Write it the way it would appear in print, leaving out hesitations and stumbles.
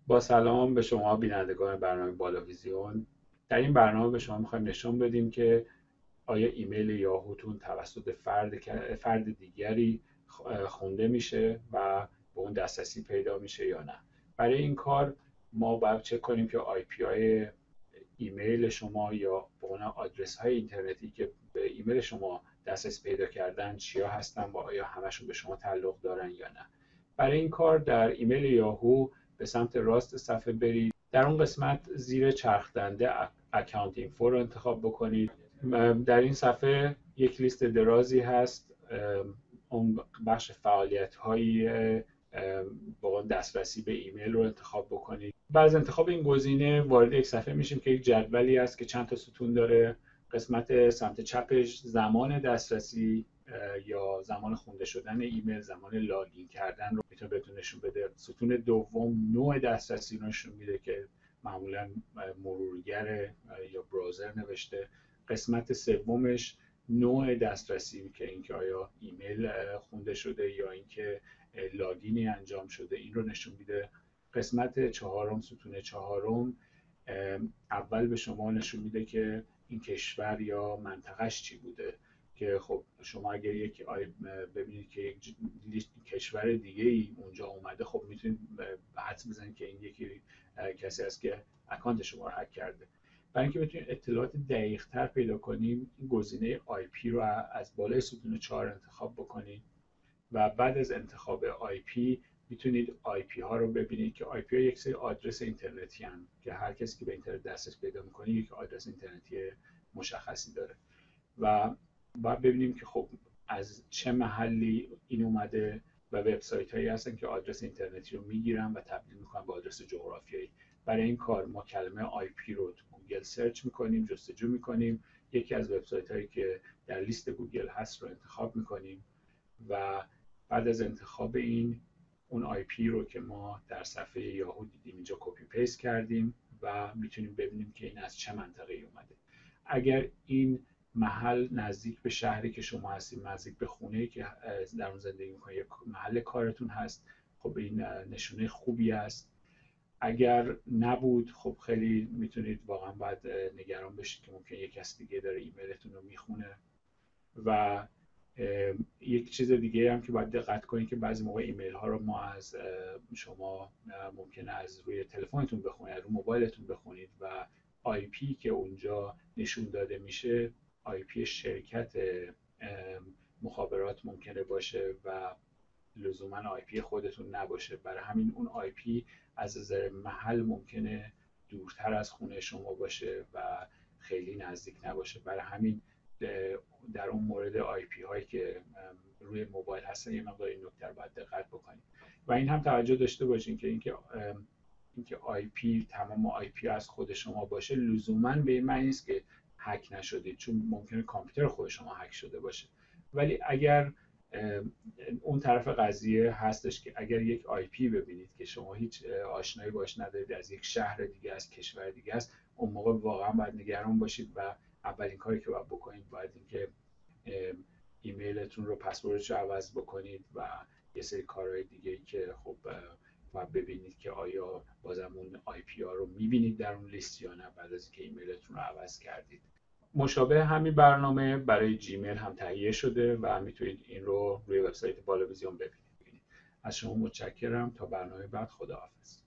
با سلام به شما بینندگان برنامه بالاویزیون. در این برنامه به شما میخوایم نشون بدیم که آیا ایمیل یاهوتون توسط فرد دیگری خونده میشه و به اون دسترسی پیدا میشه یا نه. برای این کار ما باید چک کنیم که آی پی های ایمیل شما یا به اون آدرس های اینترنتی که به ایمیل شما دسترسی پیدا کردن چیا هستن و آیا همشون به شما تعلق دارن یا نه. برای این کار در ایمیل یاهو به سمت راست صفحه برید. در اون قسمت زیر چرخ دنده اکانت اینفو رو انتخاب بکنید. در این صفحه یک لیست درازی هست. اون بخش فعالیت های با دسترسی به ایمیل رو انتخاب بکنید. بعد از انتخاب این گزینه وارد یک صفحه میشیم که یک جدولی هست که چند تا ستون داره. قسمت سمت چپش زمان دسترسی یا زمان خونده شدن ایمیل، زمان لاگین کردن رو میتونه بهتون نشون بده. ستون دوم نوع دسترسی رو نشون میده که معمولا مرورگر یا براوزر نوشته. قسمت سومش نوع دسترسی که اینکه آیا ایمیل خونده شده یا اینکه لاگینی انجام شده این رو نشون میده. قسمت چهارم، ستون چهارم، اول به شما نشون میده که این کشور یا منطقهش چی بوده، که خب شما اگر ببینید که یک کشور دیگه ای اونجا اومده، خب میتونید حدس بزنید که این یکی کسی است که اکانت شما رو هک کرده. برای اینکه بتونید اطلاعات دقیق تر پیدا کنیم، این گزینه آی پی رو از بالای ستون 4 انتخاب بکنید و بعد از انتخاب آی پی میتونید آی پی ها رو ببینید که آی پی ها یک سری آدرس اینترنتی هستند که هر کسی که به اینترنت دسترسی پیدا میکنه یک آدرس اینترنتی مشخصی داره و باید ببینیم که خب از چه محلی این اومده و وبسایت هایی هستن که آدرس اینترنتی رو میگیرن و تبدیل میکنن به آدرس جغرافیایی. برای این کار ما کلمه آی پی رو تو گوگل سرچ میکنیم، جستجو میکنیم، یکی از وبسایت هایی که در لیست گوگل هست رو انتخاب میکنیم و بعد از انتخاب اون آی پی رو که ما در صفحه یاهو دیدیم اینجا کپی پیست کردیم و میتونیم ببینیم که این از چه منطقه ای اومده. اگر این محل نزدیک به شهری که شما هستید، نزدیک به خونه‌ای که در اون زندگی می‌کنید، محل کارتون هست، خب این نشونه خوبی است. اگر نبود، خب خیلی میتونید واقعا باید نگران بشید که ممکن یک کس دیگه داره ایمیلتون رو میخونه. و یک چیز دیگه هم که باید دقت کنید که بعضی موقع ایمیل ها رو ما از شما ممکنه از روی تلفنتون بخونید، روی موبایلتون بخونید و آی پی که اونجا نشون داده میشه آی پی شرکت مخابرات ممکنه باشه و لزوما آی پی خودتون نباشه. برای همین اون آی پی از نظر محل ممکنه دورتر از خونه شما باشه و خیلی نزدیک نباشه. برای همین در اون مورد آی پی هایی که روی موبایل هستن یه مقدار این نکته رو باید دقت بکنید و این هم توجه داشته باشین که اینکه آی پی، تمام آی پی از خود شما باشه لزوما به این معنی نیست که هک نشدید، چون ممکنه کامپیوتر خود شما هک شده باشه. ولی اگر اون طرف قضیه هستش که اگر یک آی پی ببینید که شما هیچ آشنایی باش ندارید، از یک شهر دیگه، از کشور دیگه است، اون موقع واقعا باید نگران باشید و اولین کاری که باید بکنید باید اینکه ایمیلتون رو، پسوردش رو عوض بکنید و یه سری کارهای دیگه که خب باید ببینید که آیا بازم اون آی پی ها رو میبینید در اون لیست یا نه بعد از اینکه ایمیلتون رو عوض کردید. مشابه همین برنامه برای جیمیل هم تهیه شده و میتونید این رو روی وبسایت بالاویزیون ببینید. از شما متشکرم. تا برنامه بعد، خداحافظ.